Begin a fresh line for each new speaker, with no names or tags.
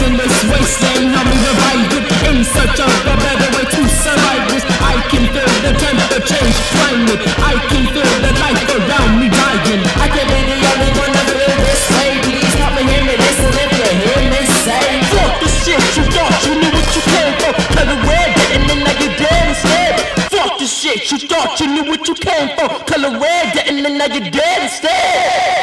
in this wasteland, help me revive it. In search of a better way to survive this. I can feel the temperature change climate. I can feel the life around me dying.
I can be the only one to feel this way. Please help me hear me listen if you hear me say.
Fuck the shit, you thought you knew what you came for. Color red, getting in like you're dead instead. Fuck the shit, you thought you knew what you came for. Color red, getting in like you're dead instead.